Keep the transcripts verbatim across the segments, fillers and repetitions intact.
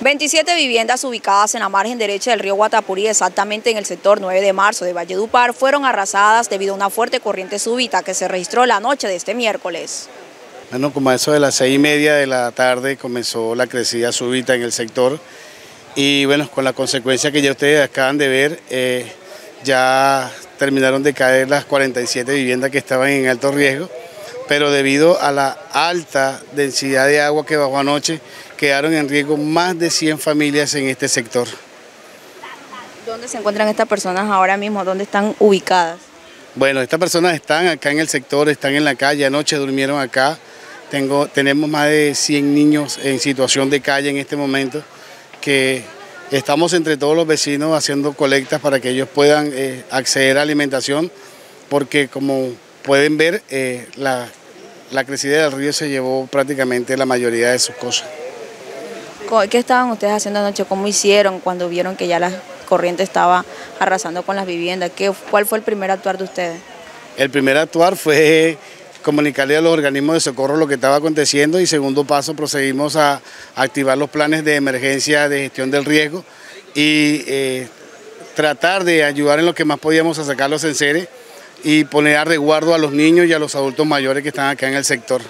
veintisiete viviendas ubicadas en la margen derecha del río Guatapurí, exactamente en el sector nueve de marzo de Valledupar, fueron arrasadas debido a una fuerte corriente súbita que se registró la noche de este miércoles. Bueno, como a eso de las seis y media de la tarde comenzó la crecida súbita en el sector y bueno, con la consecuencia que ya ustedes acaban de ver, eh, ya terminaron de caer las cuarenta y siete viviendas que estaban en alto riesgo, pero debido a la alta densidad de agua que bajó anoche, quedaron en riesgo más de cien familias en este sector. ¿Dónde se encuentran estas personas ahora mismo? ¿Dónde están ubicadas? Bueno, estas personas están acá en el sector, están en la calle, anoche durmieron acá. Tengo, tenemos más de cien niños en situación de calle en este momento, que estamos entre todos los vecinos haciendo colectas para que ellos puedan eh, acceder a alimentación, porque como pueden ver, eh, la, la crecida del río se llevó prácticamente la mayoría de sus cosas. ¿Qué estaban ustedes haciendo anoche? ¿Cómo hicieron cuando vieron que ya la corriente estaba arrasando con las viviendas? ¿Qué, ¿Cuál fue el primer actuar de ustedes? El primer actuar fue comunicarle a los organismos de socorro lo que estaba aconteciendo y segundo paso procedimos a activar los planes de emergencia de gestión del riesgo y eh, tratar de ayudar en lo que más podíamos a sacar los enseres y poner a resguardo a los niños y a los adultos mayores que están acá en el sector.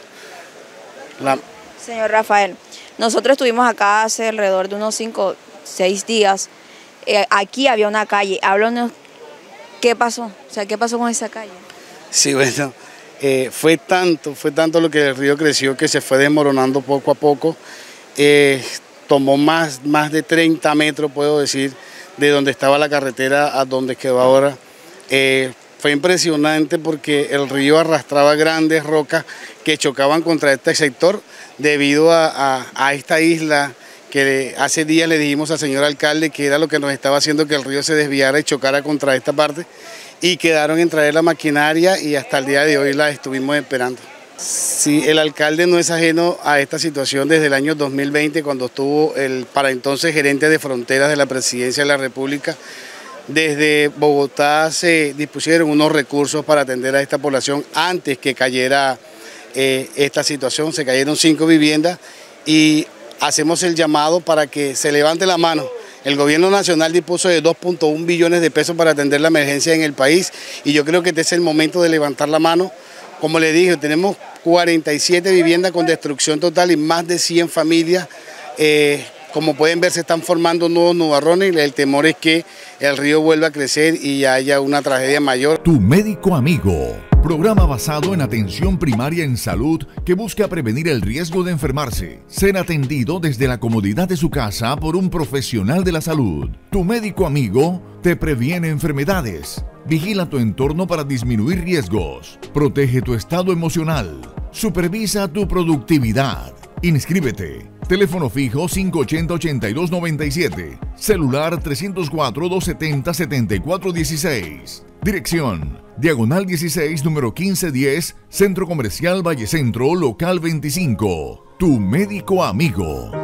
La... Señor Rafael, nosotros estuvimos acá hace alrededor de unos cinco, seis días. Eh, aquí había una calle. Háblanos, ¿qué pasó? O sea, ¿qué pasó con esa calle? Sí, bueno, eh, fue tanto, fue tanto lo que el río creció que se fue desmoronando poco a poco. Eh, tomó más, más de treinta metros, puedo decir, de donde estaba la carretera a donde quedó ahora. Eh, fue impresionante porque el río arrastraba grandes rocas que chocaban contra este sector debido a, a, a esta isla que hace días le dijimos al señor alcalde que era lo que nos estaba haciendo que el río se desviara y chocara contra esta parte y quedaron en traer la maquinaria y hasta el día de hoy la estuvimos esperando. Sí, el alcalde no es ajeno a esta situación desde el año dos mil veinte cuando estuvo el para entonces gerente de fronteras de la Presidencia de la República. Desde Bogotá se dispusieron unos recursos para atender a esta población antes que cayera eh, esta situación, se cayeron cinco viviendas y hacemos el llamado para que se levante la mano. El gobierno nacional dispuso de dos punto uno billones de pesos para atender la emergencia en el país y yo creo que este es el momento de levantar la mano. Como le dije, tenemos cuarenta y siete viviendas con destrucción total y más de cien familias. Eh, como pueden ver, se están formando nuevos nubarrones y el temor es que el río vuelva a crecer y haya una tragedia mayor. Tu médico amigo. Programa basado en atención primaria en salud que busca prevenir el riesgo de enfermarse. Ser atendido desde la comodidad de su casa por un profesional de la salud. Tu médico amigo te previene enfermedades. Vigila tu entorno para disminuir riesgos. Protege tu estado emocional. Supervisa tu productividad. Inscríbete. Teléfono fijo cinco ochenta, ochenta y dos noventa y siete. Celular trescientos cuatro, doscientos setenta, setenta y cuatro dieciséis. Dirección: Diagonal dieciséis, número quince diez, Centro Comercial Valle Centro, local veinticinco. Tu médico amigo.